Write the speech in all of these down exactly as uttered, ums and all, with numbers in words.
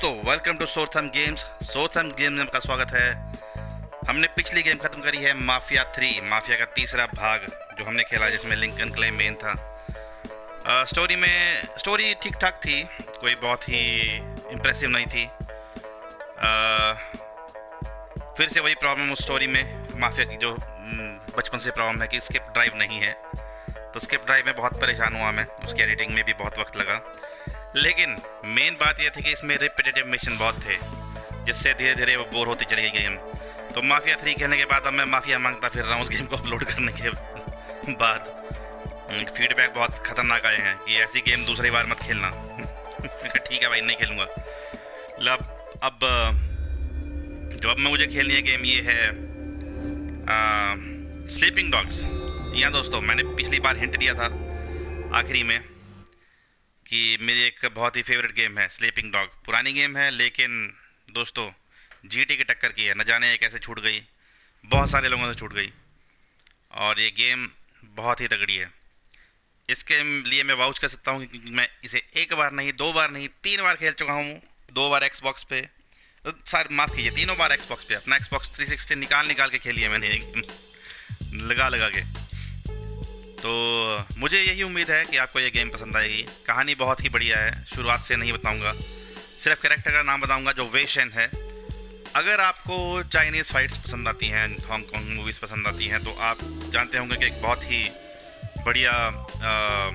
दोस्तों, welcome to सोर्थम games. सोर्थम गेम्स में आपका स्वागत है। हमने पिछली गेम खत्म करी है माफिया थ्री, माफिया का तीसरा भाग जो हमने खेला, जिसमें लिंकन क्लेम मेन था। आ, स्टोरी में स्टोरी ठीक ठाक थी, कोई बहुत ही इम्प्रेसिव नहीं थी। आ, फिर से वही प्रॉब्लम उस स्टोरी में, माफिया की जो बचपन से प्रॉब्लम है कि स्किप ड्राइव नहीं है। तो स्किप ड्राइव में बहुत परेशान हुआ मैं, उसकी एडिटिंग में भी बहुत वक्त लगा। लेकिन मेन बात यह थी कि इसमें रिपीटेटिव मिशन बहुत थे, जिससे धीरे धीरे वो बोर होती चली गई गेम। तो माफिया थ्री खेलने के बाद अब मैं माफिया मांगता फिर रहा हूँ उस गेम को अपलोड करने के बाद। फीडबैक बहुत खतरनाक आए हैं कि ऐसी गेम दूसरी बार मत खेलना। ठीक है भाई, नहीं खेलूँगा। अब अब जो अब मैं मुझे खेलनी है गेम ये है स्लीपिंग डॉग्स। यहाँ दोस्तों, मैंने पिछली बार हिंट दिया था आखिरी में कि मेरी एक बहुत ही फेवरेट गेम है स्लीपिंग डॉग। पुरानी गेम है, लेकिन दोस्तों जीटी की टक्कर की है। न जाने ये कैसे छूट गई, बहुत सारे लोगों से छूट गई, और ये गेम बहुत ही तगड़ी है। इसके लिए मैं वाउच कर सकता हूँ कि मैं इसे एक बार नहीं, दो बार नहीं, तीन बार खेल चुका हूँ। दो बार एक्सबॉक्स पे, सर माफ़ कीजिए, तीनों बार एक्सबॉक्स पे। अपना एक्सबॉक्स थ्री सिक्सटी निकाल निकाल के खेली है मैंने ये गेम, लगा लगा के। तो मुझे यही उम्मीद है कि आपको ये गेम पसंद आएगी। कहानी बहुत ही बढ़िया है, शुरुआत से नहीं बताऊंगा, सिर्फ कैरेक्टर का नाम बताऊंगा जो वei shen है। अगर आपको चाइनीज़ फाइट्स पसंद आती हैं, हांगकॉन्ग मूवीज़ पसंद आती हैं, तो आप जानते होंगे कि एक बहुत ही बढ़िया आ,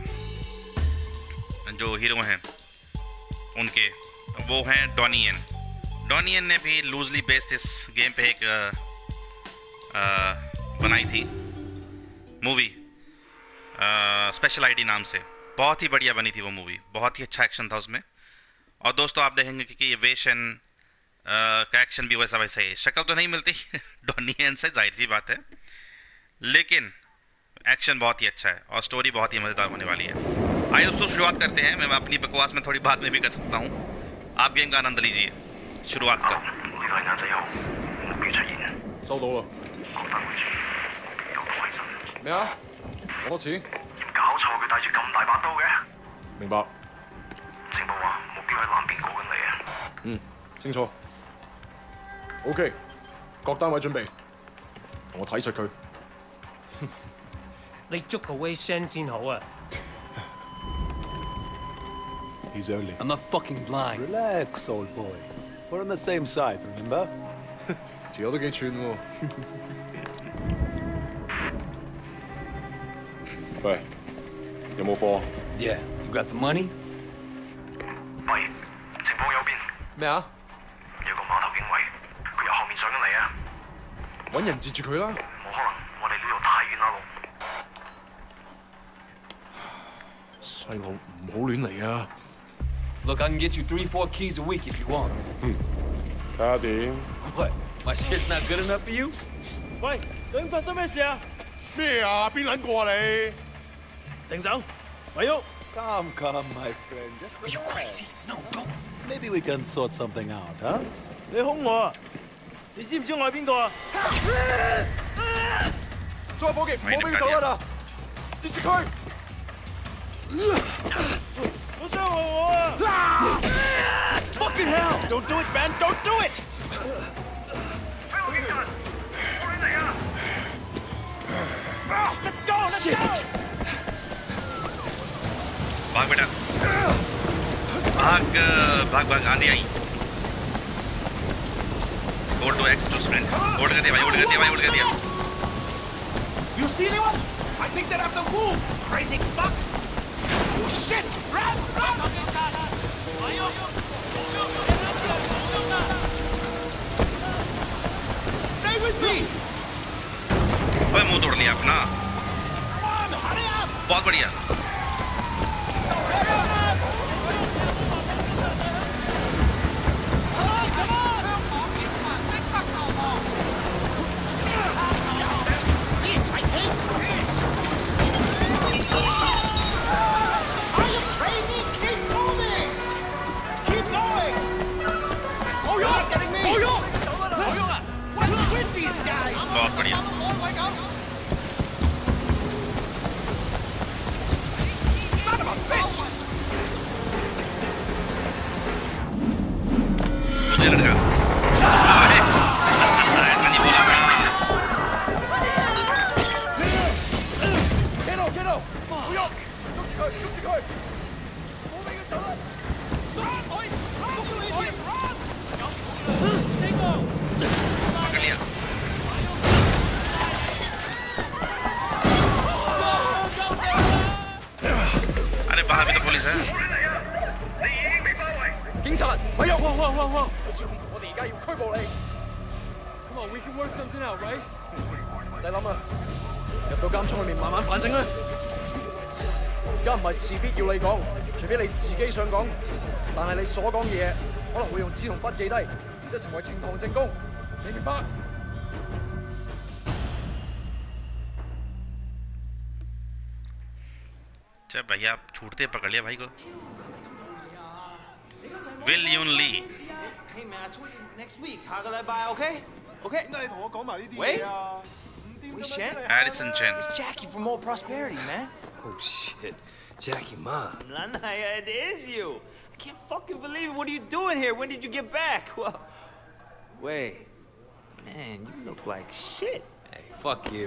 जो हीरो हैं उनके, वो हैं डोनी येन। डोनी येन ने भी लूजली बेस्ड इस गेम पे एक आ, आ, बनाई थी मूवी, स्पेशल आईडी नाम से। बहुत ही बढ़िया बनी थी वो मूवी, बहुत ही अच्छा एक्शन था उसमें। और दोस्तों आप देखेंगे कि ये वei shen का एक्शन भी वैसा वैसा है। शक्ल तो नहीं मिलती डोनी येन से, जाहिर सी बात है, लेकिन एक्शन बहुत ही अच्छा है और स्टोरी बहुत ही मज़ेदार होने वाली है। आइए दोस्तों शुरुआत करते हैं। मैं अपनी बकवास में थोड़ी बाद में भी कर सकता हूँ, आप गेम का आनंद लीजिए। शुरुआत का 攞多錢？搞錯，佢帶住咁大把刀嘅。明白。情報話目標喺南邊過緊嚟啊。嗯，清楚。OK，各單位準備，同我睇實佢。 你捉個wei shen先好啊。 He's only. I'm not fucking blind. Relax, old boy. We're on the same side, remember? 條友都幾串喎。喂，有冇貨 Yeah, you got the money? 喂，情報右邊。咩啊？有個碼頭警衛，佢由後面上緊嚟啊！揾人截住佢啦！冇可能，我哋呢度太遠啦，路。細路唔好亂嚟啊 Look, I can get you three, four keys a week if you want. 嗯，睇下點。 What? My shit's not good enough for you? 喂，究竟發生咩事啊？ 咩啊？邊撚個啊你？ 停手，咪喐！ Come, come, my friend. Just Are you crazy? No, don't. Maybe we can sort something out, huh? 你兇我啊！你知唔知我係邊個啊？ 所有伙計唔好俾佢走甩啦！截住佢！ 好傷害我啊 ！Fucking hell! Don't do it, man! Don't do it! 喺我邊間？我亂嚟啊 Let's go! Let's go! भाग बेटा, भाग भाग भाग, आंधी आई। Hold to X to sprint. Hold कर दिया भाई, होल्ड कर दिया भाई, होल्ड कर दिया। You see anyone? I think they're after Wu! Crazy fuck! Oh shit! Run! Run! Stay with me! ओए मुंह तोड़ लिया अपना। Come on, hurry up! बहुत बढ़िया। बहुत बढ़िया। guys, huh? 警察，喂呀！哇哇哇哇！我哋而家要拘捕你。Come on, we can work something out, right？ 唔使諗啊，入到監倉裏面慢慢反省啦。而家唔係事必要你講，除非你自己想講，但係你所講嘅嘢可能會用紙同筆記低，然之後成為呈堂證供，你明白？ अच्छा भैया छूटते पकड़ लिया भाई को। Will Yun Lee. Hey man, I told you next week. How can I buy? Okay? Okay. 點解你同我講埋呢啲 Wait. 嘢啊？唔掂 Wait, 㗎 Shen? 嘛 Addison Chen. It's Jackie from Old Prosperity, man. Oh shit. Jackie Ma. Lanaya, it is you. I can't fucking believe it. What are you doing here? When did you get back? Well, wait. Man, you look like shit. Hey, fuck you.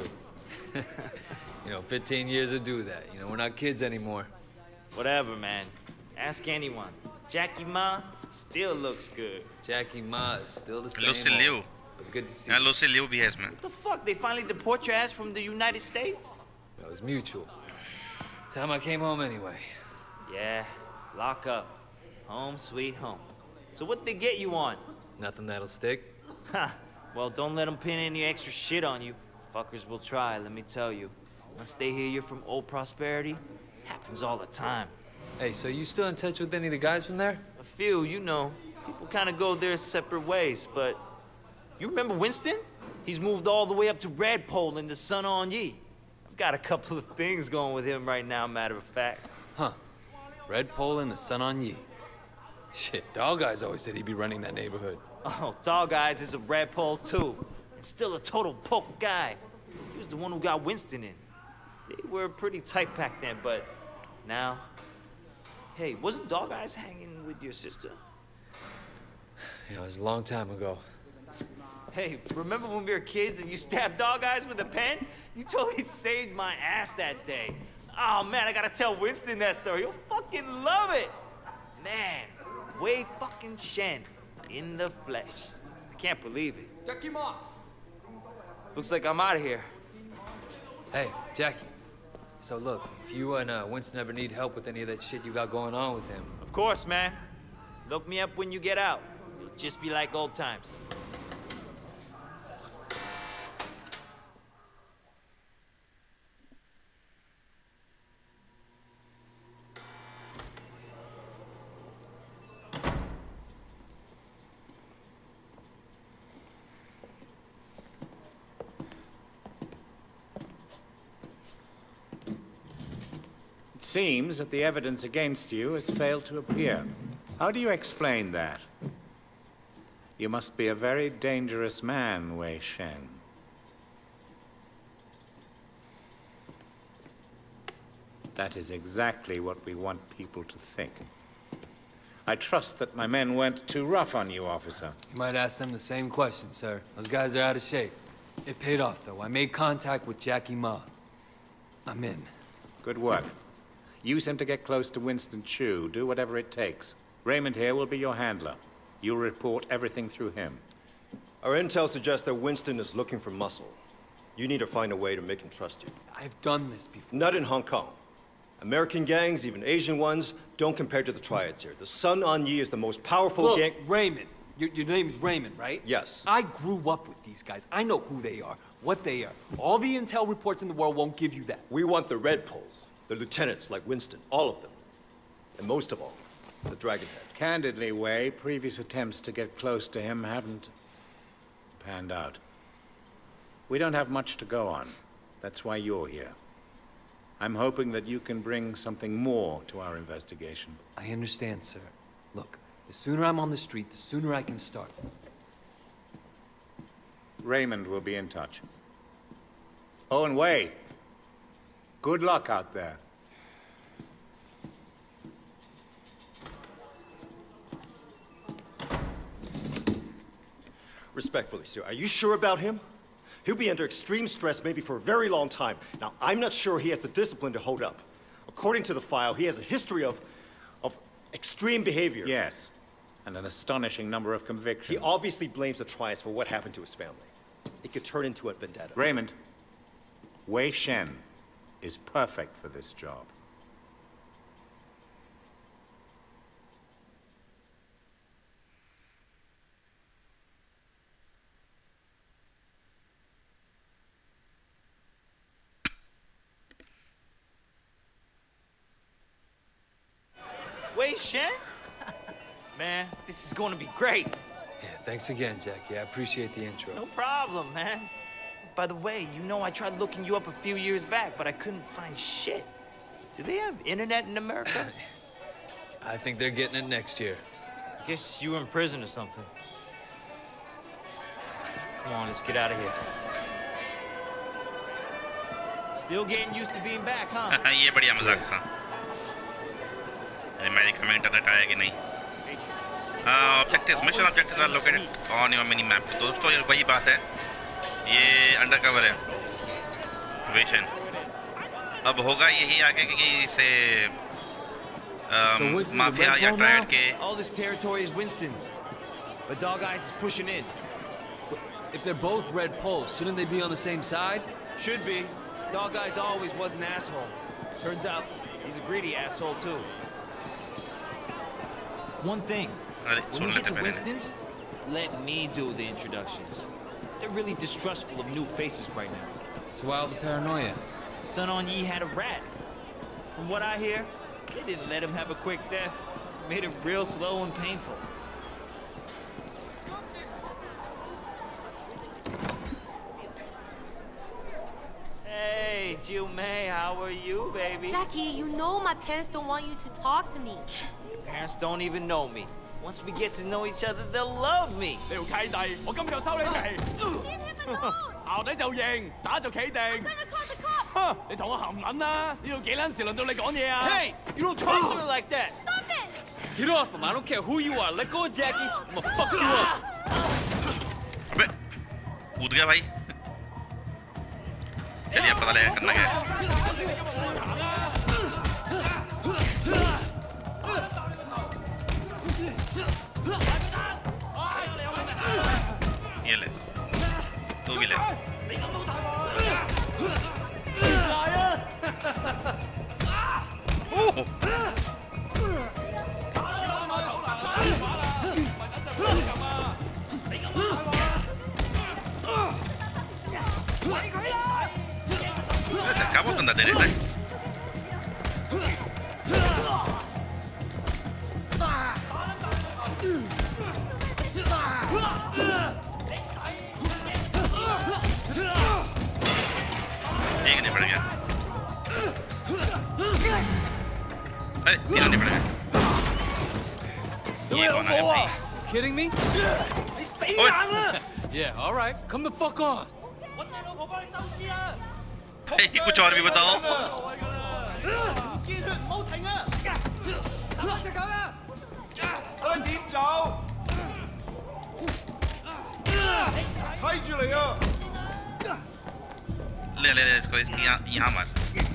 You know, fifteen years to do that. You know, we're not kids anymore. Whatever, man. Ask anyone. Jackie Ma still looks good. Jackie Ma is still the same. Lucy old, Liu. But good to see यहाँ you. Lucy Liu भी है इसमें। What the fuck? They finally deport your ass from the United States? It was mutual. Time I came home anyway. Yeah, lock up. Home sweet home. So what they get you on? Nothing that'll stick. Ha! Well, don't let them pin any extra shit on you. Fuckers will try, let me tell you. Once they hear you're from Old Prosperity, happens all the time. Hey, so you still in touch with any of the guys from there? A few, you know. People kind of go their separate ways, but... You remember Winston? He's moved all the way up to Redpole in the Sun On Yee. I've got a couple of things going with him right now, matter of fact. Huh. Redpole and the Sun On Yee. Shit, Dog Eyes always said he'd be running that neighborhood. Oh, Dog Eyes is a Redpole, too. And still a total poke guy. He was the one who got Winston in. They were pretty tight back then, but now... Hey, wasn't Dog Eyes hanging with your sister? Yeah, it was a long time ago. Hey, remember when we were kids and you stabbed Dog Eyes with a pen? You totally saved my ass that day. Oh, man, I gotta tell Winston that story. He'll fucking love it. Man, Wei fucking Shen in the flesh. I can't believe it. Jackie Ma. Looks like I'm out of here. Hey, Jackie. So look, if you and uh, Winston ever need help with any of that shit you got going on with him... Of course, man. Look me up when you get out. It'll just be like old times. It seems that the evidence against you has failed to appear. How do you explain that? You must be a very dangerous man, Wei Shen. That is exactly what we want people to think. I trust that my men weren't too rough on you, officer. You might ask them the same question, sir. Those guys are out of shape. It paid off, though. I made contact with Jackie Ma. I'm in. Good work. Use him to get close to Winston Chu. Do whatever it takes. Raymond here will be your handler. You'll report everything through him. Our intel suggests that Winston is looking for muscle. You need to find a way to make him trust you. I've done this before. Not in Hong Kong. American gangs, even Asian ones, don't compare to the triads here. The Sun On Yee is the most powerful Look, gang... Raymond. Your, your name is Raymond, right? Yes. I grew up with these guys. I know who they are, what they are. All the intel reports in the world won't give you that. We want the Red Poles, the lieutenants like Winston, all of them. And most of all, the Dragonhead. Candidly, Wei, previous attempts to get close to him haven't panned out. We don't have much to go on. That's why you're here. I'm hoping that you can bring something more to our investigation. I understand, sir. Look, the sooner I'm on the street, the sooner I can start. Raymond will be in touch. Oh, and Wei, good luck out there. Respectfully, sir, are you sure about him? He'll be under extreme stress maybe for a very long time. Now, I'm not sure he has the discipline to hold up. According to the file, he has a history of... of extreme behavior. Yes, and an astonishing number of convictions. He obviously blames the triads for what happened to his family. It could turn into a vendetta. Raymond, Wei Shen is perfect for this job. Shen. Man, this is going to be great. Yeah, thanks again, Jackie. I appreciate the intro. No problem, man. By the way, you know I tried looking you up a few years back, but I couldn't find shit. Do they have internet in America? I think they're getting it next year. Guess you were in prison or something. Come on, let's get out of here. Still getting used to being back, huh? ये बढ़िया मजाक था। America में internet आया कि नहीं? Objectives, mission objectives are located on your mini map. तो दोस्तों ये वही बात है। ये अंडरकवर है। विशन। अब होगा यही आगे कि इसे माफिया या ट्रायड के। All this territory is Winston's, but Dog Eyes is pushing in. If they're both Red Poles, shouldn't they be on the same side? Should be. Dog Eyes always was an asshole. Turns out he's a greedy asshole too. One thing. When we get to Winston's, let me do the introductions. They're really distrustful of new faces right now. It's wild paranoia. Sun On Yee had a rat. From what I hear, they didn't let him have a quick death. Made it real slow and painful. Hey, Jiu Mei, how are you, baby? Jackie, you know my parents don't want you to talk to me. Your parents don't even know me. Once we get to know each other, they'll love me. 你條契弟，我今日收你皮。淆底就認，打就企定。哼！你同我含撚啦！呢度幾撚時輪到你講嘢啊 Hey, you don't talk to her like that. Stop it! Get off him! I don't care who you are. Let go of Jackie. I'm gonna fuck you up. अबे कूद गया भाई। चलिए अब पता लगेगा करना क्या है। ये ले, तू भी ले। ओह! धक्का बहुत गंदा दे रहे हैं। एक नहीं पड़ गया। अरे तीनों नहीं पड़ गया। ये कौन है भाई? Kidding me? ओए! Yeah, all right. Come the fuck on. भाई कुछ और भी बताओ। ले ले ले इसको इसकी यहाँ यहाँ मार।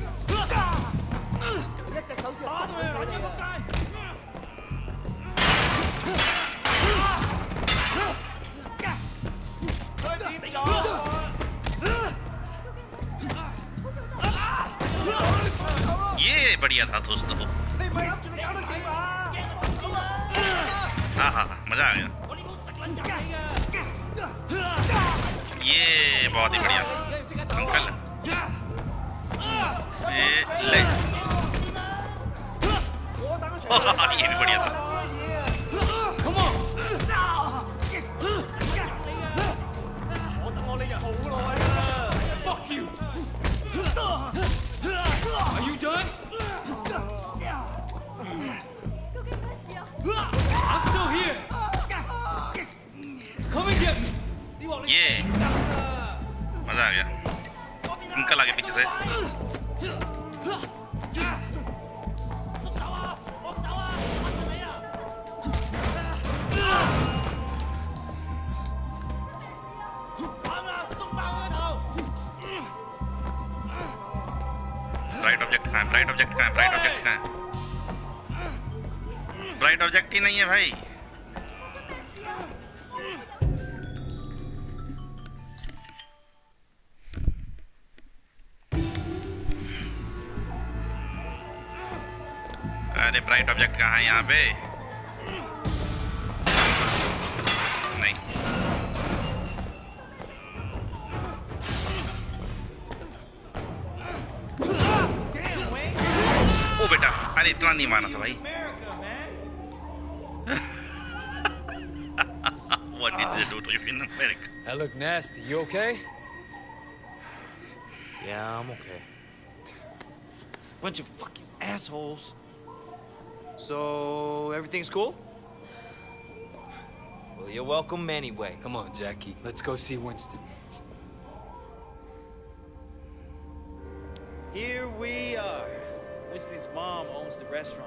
ये बढ़िया था दोस्तों। हाँ हाँ हाँ मजा आ गया। ये बहुत ही बढ़िया अंकल। ये ले। ये भी बढ़िया था। Fuck you. Are you done? I'm still here. Come and get me. ये मजा आ गया। अंकल आगे पीछे से। ब्राइट ऑब्जेक्ट कहाँ है? ब्राइट ऑब्जेक्ट कहाँ है? ब्राइट ऑब्जेक्ट कहाँ है? ब्राइट ऑब्जेक्ट ही नहीं है भाई। अरे ब्राइट ऑब्जेक्ट कहाँ है यहाँ पे? नहीं। ओ बेटा, अरे इतना नहीं माना था भाई। live in America. That look nasty. You okay? Yeah, I'm okay. Bunch of fucking assholes. So, everything's cool? Well, you're welcome anyway. Come on, Jackie. Let's go see Winston. Here we are. Winston's mom owns the restaurant.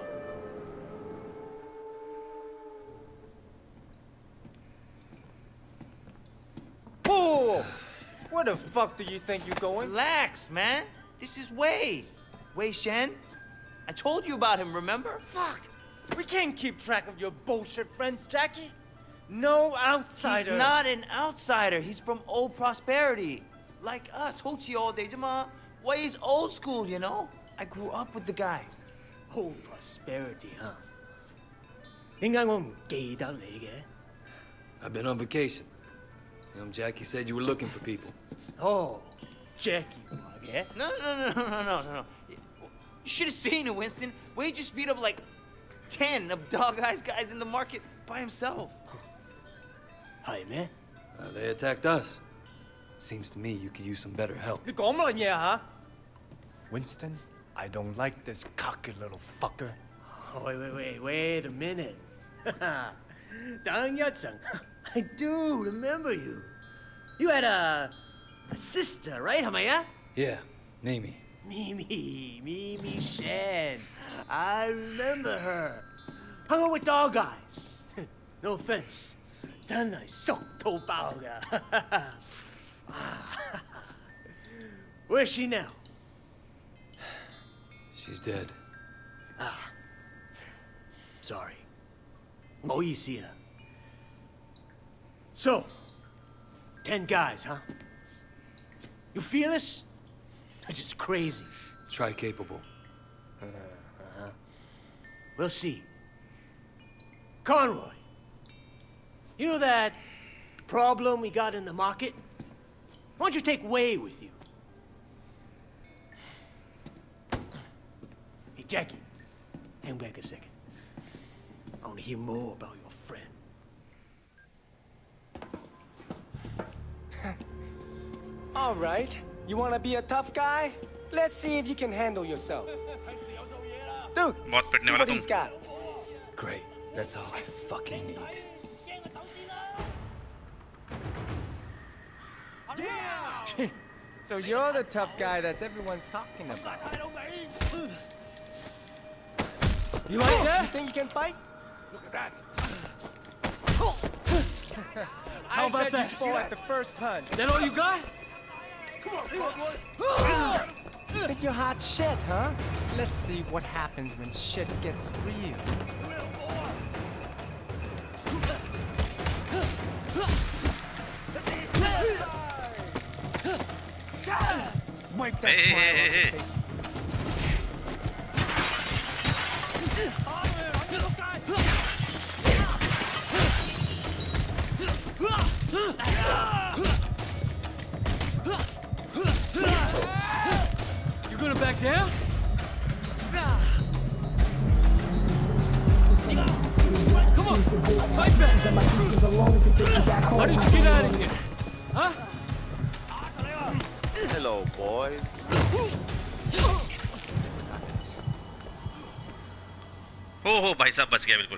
Whoa! Where the fuck do you think you're going? Relax, man. This is Wei. Wei Shen. I told you about him, remember? Fuck! We can't keep track of your bullshit friends, Jackie. No outsider. He's not an outsider. He's from Old Prosperity. Like us. Hochi all day, Jama. Wei's old school, you know? I grew up with the guy. Old Prosperity, huh? 點解我唔記得你嘅? I've been on vacation. You know, Jackie said you were looking for people. Oh, Jackie話嘅? No, no, no, no, no, no, no. You should have seen it, Winston. Wei just beat up like ten of Dog Eyes guys in the market by himself. 係咩? Uh, they attacked us. Seems to me you could use some better help. 你講乜嘢嚇? Winston, I don't like this cocky little fucker. Oh, wait, wait, wait, wait a minute. 等一陣. I do remember you. You had a, a sister, right, 係咪啊? Yeah, Mimi. Mimi, Mimi Shen. I remember her. Hung out with Dog Eyes. No offense. 真係熟到爆㗎. Where's she now? She's dead. Ah. Sorry. 唔好意思啊. So, ten guys, huh? You feel us? Or just crazy? Try capable. Uh, uh-huh. We'll see. Conroy, you know that problem we got in the market? Why don't you take Wei with you? Hey, Jackie, hang back a second. I want to hear more about your friend. All right. You want to be a tough guy? Let's see if you can handle yourself. Dude, see what he's got. Great. That's all I fucking need. Yeah! So you're the tough guy that everyone's talking about. You like that? You think you can fight? Look at that. How about that? You fall at the first punch. That all you got? Come on, come on, think you're hot shit, huh? Let's see what happens when shit gets real. Wipe that hey, smile hey, off hey, your hey. face. You gonna back down? Come on, fight back! How did you get out of here? Huh? Hello, boys. हो हो भाई साहब बच गया बिल्कुल.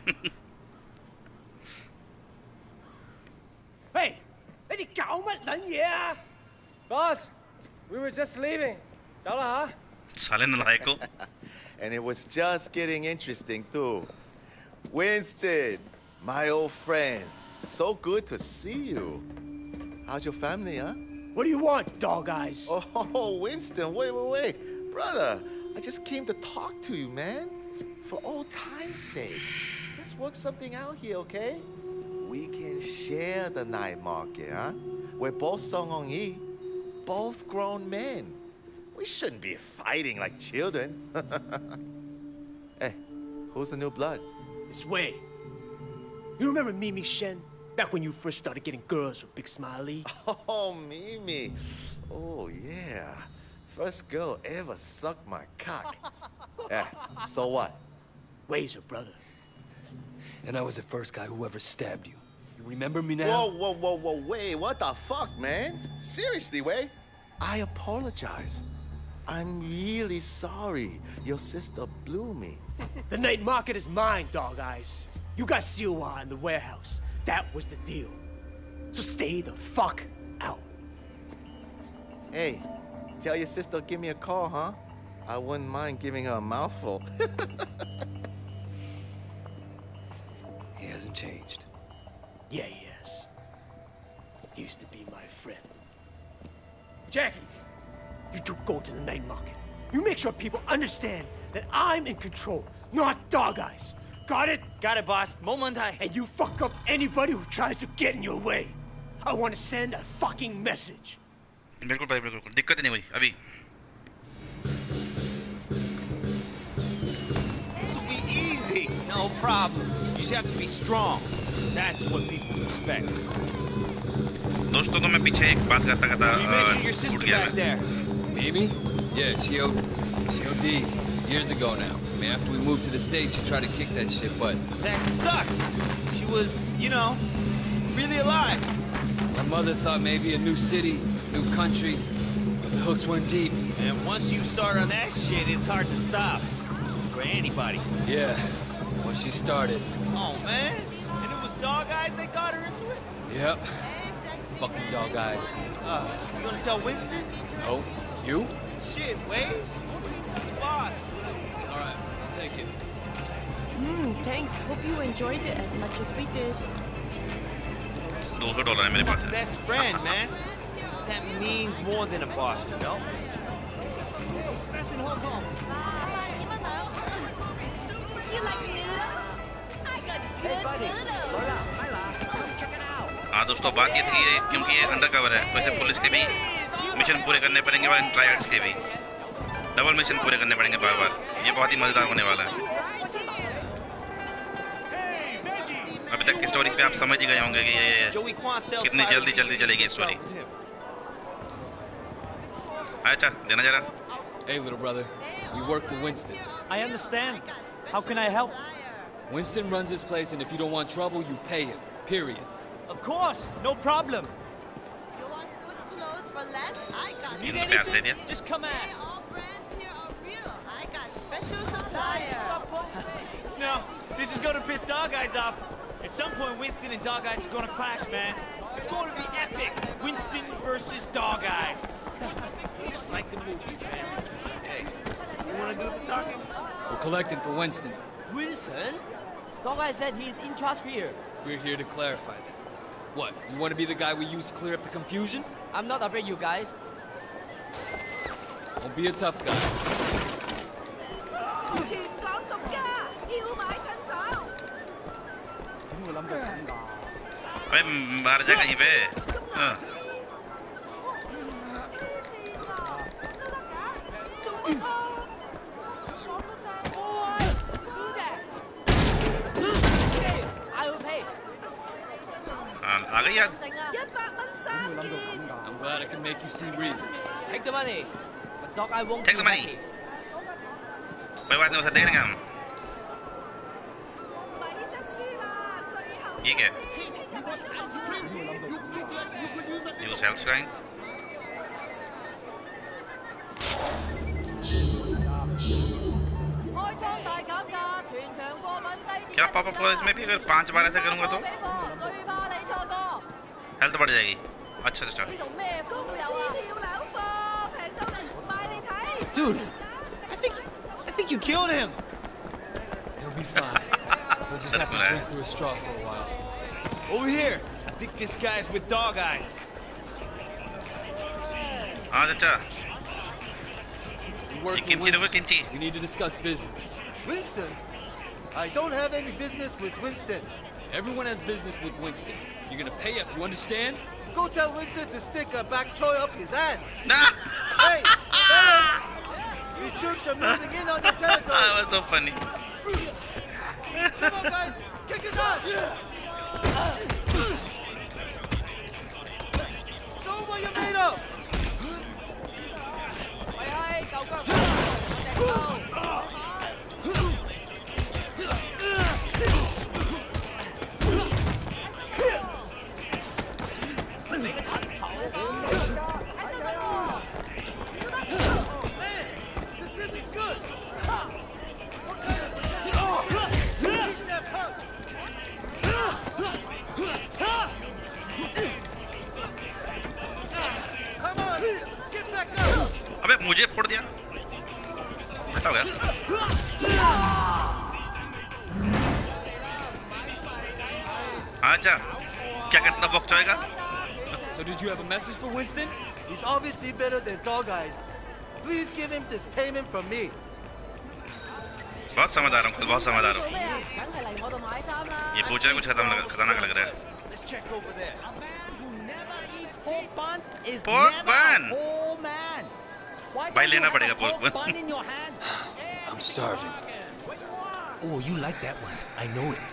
Hey,你哋搞乜撚嘢啊? Boss, we were just leaving. 走啦吓. साले नालायक को. And it was just getting interesting too. Winston, my old friend. So good to see you. How's your family, huh? What do you want, Dog Eyes? Oh, Winston, wait, wait, wait. Brother, I just came to talk to you, man. For old time's sake. Let's work something out here, okay? We can share the night market, huh? We're both Song Hong Yi, both grown men. We shouldn't be fighting like children. Hey, who's the new blood? This way. You remember Mimi Shen? Back when you first started getting girls with Big Smiley? Oh, Mimi. Oh, yeah. First girl ever sucked my cock. Yeah, so what? Wei's her brother. And I was the first guy who ever stabbed you. You remember me now? Whoa, whoa, whoa, whoa, Wei, what the fuck, man? Seriously, Wei? I apologize. I'm really sorry. Your sister blew me. The night market is mine, Dog Eyes. You got Siwa in the warehouse. That was the deal. So stay the fuck out. Hey, tell your sister give me a call, huh? I wouldn't mind giving her a mouthful. He hasn't changed. Yeah, he is. Used to be my friend. Jackie, you two go to the night market. You make sure people understand that I'm in control, not Dog Eyes. Got it? Got it, boss. Momentai. And you fuck up anybody who tries to get in your way. I want to send a fucking message. बिल्कुल भाई बिल्कुल दिक्कत नहीं हुई अभी. This will be easy. No problem. You just have to be strong. That's what people expect. दोस्तों तो मैं पीछे एक बात करता करता छूट गया मैं. Mimi? Yeah, she O she O D'd years ago now. I mean, after we moved to the States, she tried to kick that shit, but that sucks. She was, you know, really alive. My mother thought maybe a new city, new country, but the hooks went deep. And once you start on that shit, it's hard to stop. For anybody. Yeah, once she started. Oh, man. And it was Dog Eyes that got her into it? Yep. Fucking Dog Eyes. Uh, you gonna tell Winston? No. You? Shit, Waze. He's the boss. All right, I'll take it. Hmm, thanks. Hope you enjoyed it as much as we did. two hundred dollars है मेरे पास. Best friend, man. That means more than a boss, you know? Best in Hong Kong. You like noodles? I got good noodles. Check it out. हाँ दोस्तों बात ये थी कि क्योंकि ये अंडरकवर है तो इसे पुलिस के भी मिशन पूरे करने पड़ेंगे और ट्रायड्स के भी डबल मिशन पूरे करने पड़ेंगे बार बार. ये बहुत ही मजेदार होने वाला है. अभी तक की स्टोरीज पे आप समझ ही गए होंगे कि ये कितनी जल्दी जल्दी चलेगी स्टोरी. अच्छा देना जरा. Hey little brother, we work for Winston. I understand. How can I help? Winston runs this place, and if you don't want trouble, you pay him. Period. Of course, no problem. You want good clothes for less? I got Need इनको प्यार दे दिया. anything? Just come ask. All brands here are real. I got special supplies. No, this is gonna piss Dog Eyes off. At some point, Winston and Dog Eyes are gonna clash, man. It's going to be epic. Winston versus Dog Eyes. Just like the movies, man. Hey, you wanna do the talking? We're collecting for Winston. Winston? Dog Eyes said he's in charge here. We're here to clarify that. What, you want to be the guy we use to clear up the confusion? I'm not afraid, you guys. Don't be a tough guy. अबे मार जा कहीं पे. I will pay. आ गई याद. I'm glad I can make you see reason. Take the money. But Dog Eye won't Take be the money. happy. कोई बात नहीं उसे देख लेंगे हम. ये क्या? Use health shrine. क्या पॉप अप इसमें भी अगर पांच बार ऐसे करूंगा तो हेल्थ बढ़ जाएगी. अच्छा अच्छा. Dude, I think I think you killed him. He'll be fine. We'll just have to drink through a straw for a while. Over here. I think this guy's with Dog Eyes. हाँ चाचा. We work ये for kimchi देखो Winston. Kimchi. We need to discuss business. Winston? I don't have any business with Winston. Everyone has business with Winston. You're gonna pay up, you understand? Go tell Winston to stick a back toy up his ass. Nah. Hey, fellas! These jerks are moving in on your territory. That was so funny. Come on, guys! Kick his ass! Show him what you're made of! Hey, hey, go, go, go. मुझे फोड़ दिया। हो गया। अच्छा, क्या कितना वक्त होएगा? So did you have a message for Winston? He's obviously better than Dog Eyes. Please give him this payment from me. बहुत समझदार हूँ, बहुत समझदार हूँ। ये पूछा कुछ खतरनाक लग खतरनाक लग रहा है। Let's check over there. A man who never eats pork buns is Pork never bun. a whole man. Why भाई don't you लेना have पड़ेगा a pork pork bun। bun in your hand? I'm starving. Oh, you like that one. I know it.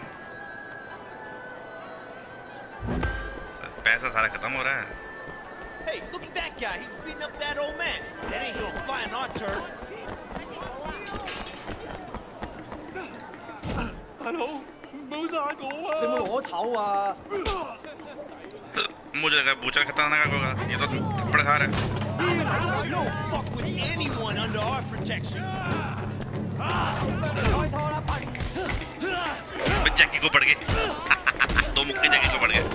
पैसा सारा खत्म हो रहा है। Hey, look at that guy. He's beating up that old man. That ain't gonna fly on our turf. Hello, 冇晒我啊！ 你冇攞籌啊！ मुझे लगा butcher खतरनाक होगा। ये तो थप्पड़ खा रहा है। You don't fuck with anyone under our protection. जैकी को पड़ गए। दो मुक्के जैकी को पड़ गए।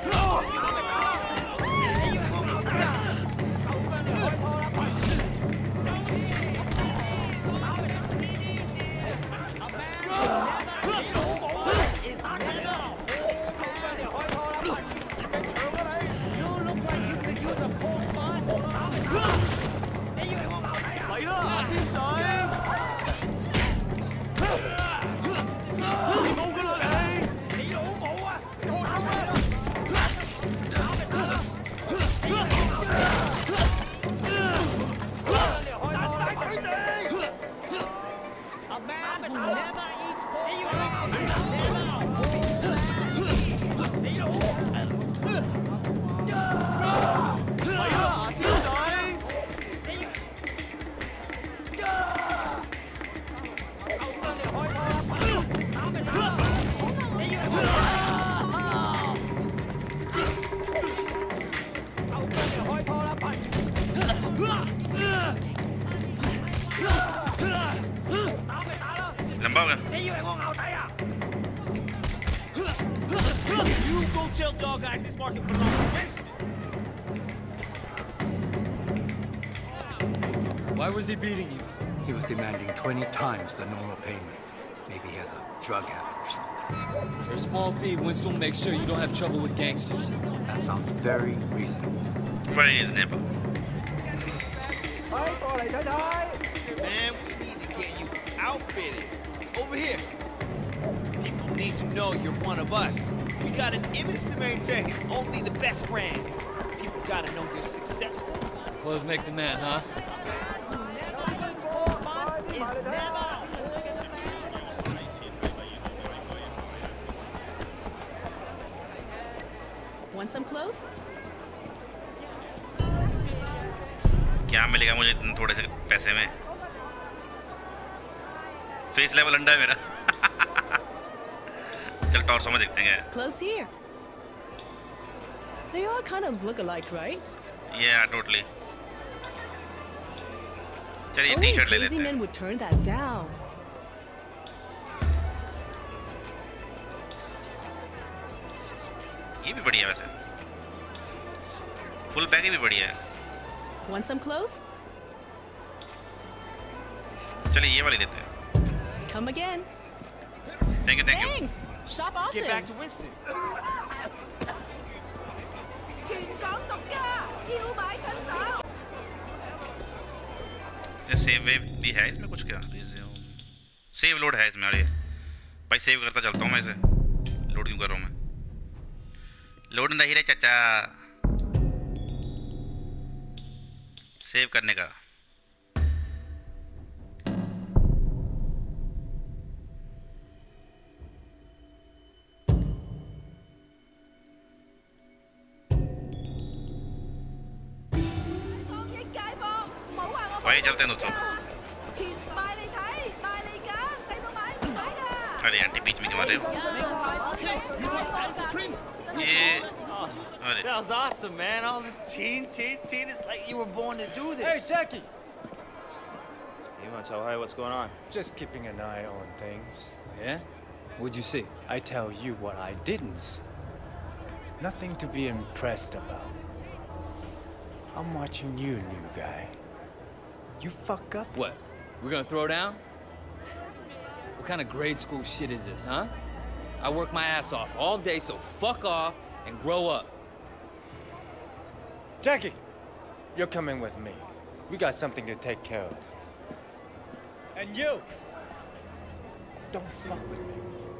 Why was he beating you? He was demanding twenty times the normal payment. Maybe he has a drug habit or something. For a small fee, Winston will make sure you don't have trouble with gangsters. That sounds very reasonable. Very reasonable. Man, we need to get you outfitted. Over here. People need to know you're one of us. We got an image to maintain. Only the best brands. People gotta know you're successful. Clothes make the man, huh? Want some clothes? क्या मिलेगा मुझे थोड़े से पैसे में? Face level अंडा है मेरा। चल टॉर्सो में देखते हैं। Clothes here. They all kind of look alike, right? Yeah, totally. चलिए Only टी-शर्ट ले crazy लेते हैं। men would turn that down. ये भी बढ़िया वैसे। फुल बैग भी बढ़िया है। Want some clothes? चलिए ये वाली लेते हैं। Come again. Thank you, thank you. Thanks. Shop often. Get back to Winston. ये सेव वेव भी है इसमें कुछ क्या? सेव लोड है इसमें। अरे भाई सेव करता चलता हूँ मैं इसे। लोड क्यों कर रहा हूँ मैं? लोड नहीं रहे चाचा। सेव करने का। भाई चलते हैं दोस्तों। अरे आंटी बीच में क्यों आ रहे हो? ये अरे That was awesome, man. All this teen, teen, teen. It's like you were born to do this. Hey, Jackie! You want to tell Harry what's going on? Just keeping an eye on things. Yeah? What'd you see? I tell you what I didn't see. Nothing to be impressed about. I'm watching you, new guy. You fuck up? What? We're gonna throw down? What kind of grade school shit is this, huh? I work my ass off all day, so fuck off and grow up. Jackie, you're coming with me. We got something to take care of. And you, don't fuck with me.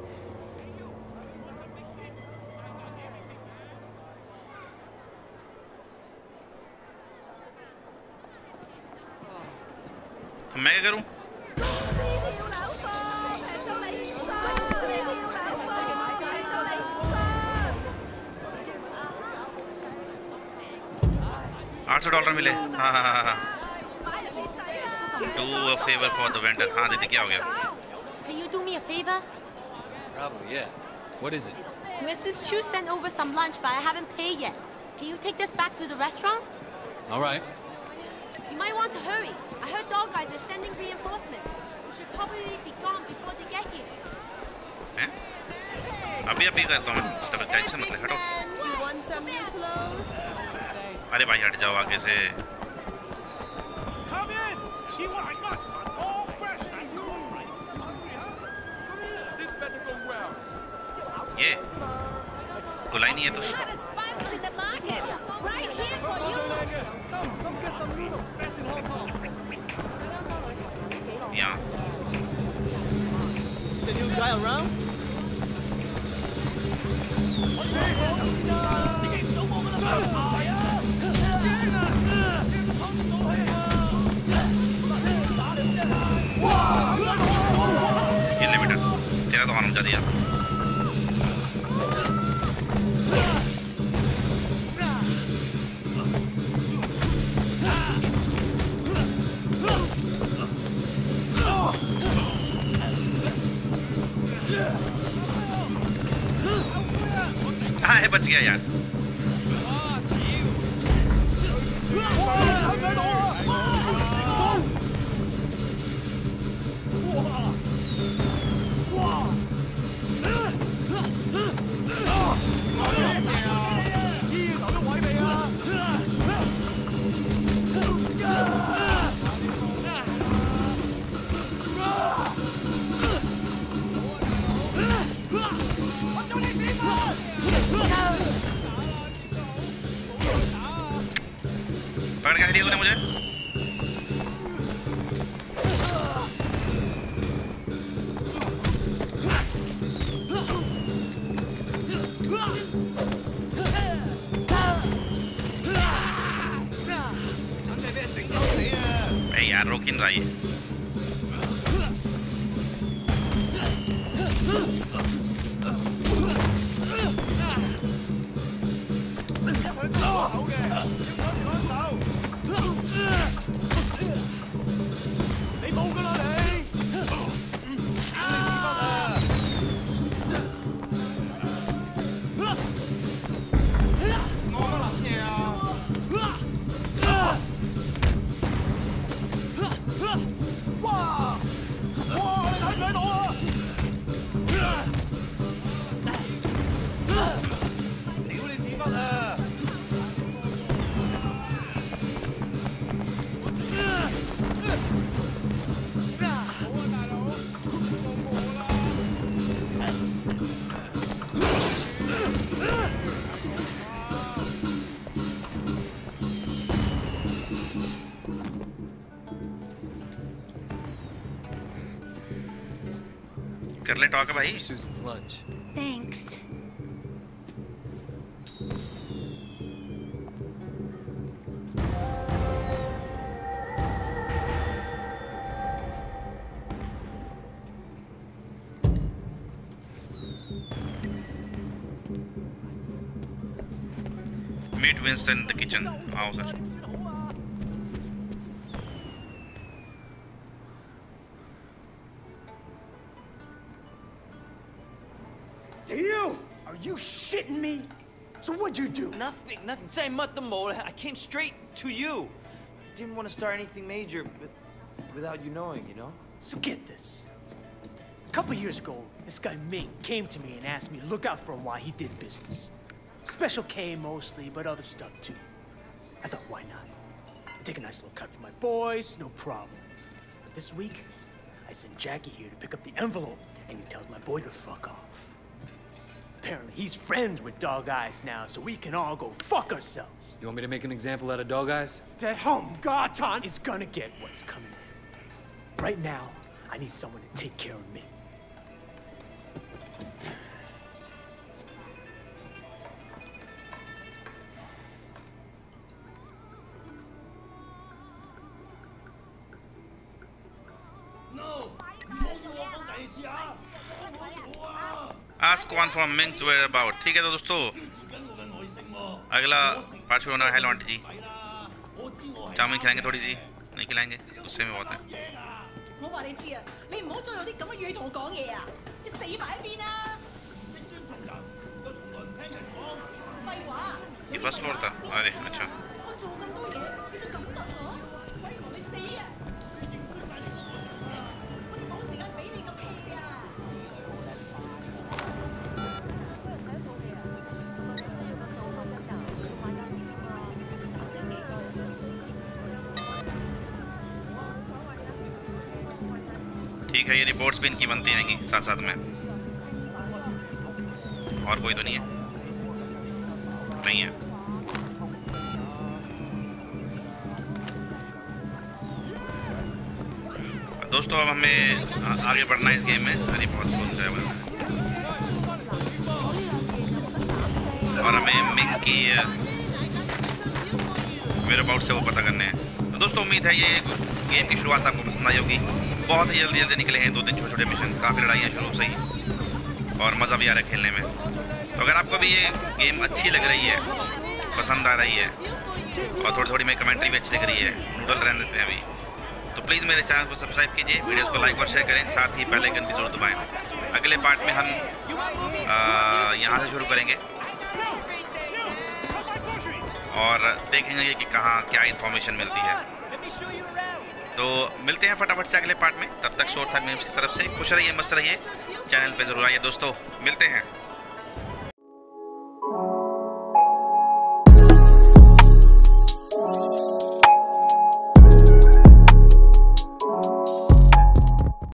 मैं क्या करूं? आठ सौ dollar मिले। हाँ हाँ हाँ हाँ। Do a favor for the vendor. हाँ दीदी क्या हो गया? Can you do me a favor? Probably, yeah. What is it? Missus Chu sent over some lunch, but I haven't paid yet. Can you take this back to the restaurant? All right. You might want to hurry. I heard dog guys are sending reinforcements. We should probably be gone before they get here. हैं? अभी अभी करता हूँ मैं। तब tension मत ले, हटो। You want some new clothes? अरे भाई हट जाओ आगे से। Come in. See what I got? All fresh. That's right. This better go well. ये खुला ही नहीं है तो। In the market, right here for you. Come, come get some noodles. Best in Hong Kong. यहाँ। Is the new guy around? ये ले बेटा, तेरा तो आराम जा दिया। हाँ है बच गया यार। पकड़ के दिया तूने मुझे। ए यार रोक नहीं रहा ये। कर ले टॉक भाई। Susan's lunch. Thanks. Meet Winston in the kitchen. आओ sir. You? Are you shitting me? So what'd you do? Nothing, nothing. Say nothing. I came straight to you. Didn't want to start anything major, but without you knowing, you know? So get this. A couple years ago, this guy Ming came to me and asked me to look out for him while he did business. Special K mostly, but other stuff too. I thought, why not? take a nice little cut for my boys, no problem. But this week, I sent Jackie here to pick up the envelope, and he tells my boy to fuck off. Apparently, he's friends with Dog Eyes now, so we can all go fuck ourselves. You want me to make an example out of Dog Eyes? That home Garton is gonna get what's coming. Right now, I need someone to take care of me. Ask one from Ming's whereabout. ठीक है तो दोस्तों अगला part शुरू होना है। Hello aunty जी, chowmein खिलाएंगे थोड़ी सी? नहीं खिलाएंगे, गुस्से में बहुत हैं। 我話你知啊，你唔好再有啲咁嘅語氣同我講嘢啊！你死埋一邊啊！識尊重人，就從來唔聽人講。廢話。 ये फर्स्ट फ्लोर था। अरे अच्छा। 我做咁多嘢，你就咁得我？可以同你死啊！我哋冇時間俾你咁氣啊！ ठीक है, ये रिपोर्ट्स भी इनकी बनती रहेंगी साथ साथ में। और कोई तो नहीं है? नहीं है। दोस्तों अब हमें आगे बढ़ना है इस गेम में। रिपोर्ट्स बोलते हैं और हमें मिंग की वेयरअबाउट से वो पता करने हैं। तो दोस्तों उम्मीद है ये गेम की शुरुआत आपको पसंद आई होगी। बहुत ही जल्दी जल्दी निकले हैं दो तीन छोटे छोटे मिशन, काफ़ी लड़ाइयाँ शुरू से ही और मज़ा भी आ रहा है खेलने में। तो अगर आपको भी ये गेम अच्छी लग रही है, पसंद आ रही है और थोड़ी थोड़ी मेरी कमेंट्री भी अच्छी लग रही है, नूडल रहने देते हैं अभी, तो प्लीज़ मेरे चैनल को सब्सक्राइब कीजिए, वीडियोज़ को लाइक और शेयर करें, साथ ही बेल आइकन भी जरूर दबाएँ। अगले पार्ट में हम यहाँ से शुरू करेंगे और देखेंगे कि कहाँ क्या इन्फॉर्मेशन मिलती है। तो मिलते हैं फटाफट से अगले पार्ट में। तब तक शोर था मीम्स की तरफ से। खुश रहिए, मस्त रहिए, चैनल पे जरूर आइए दोस्तों। मिलते हैं।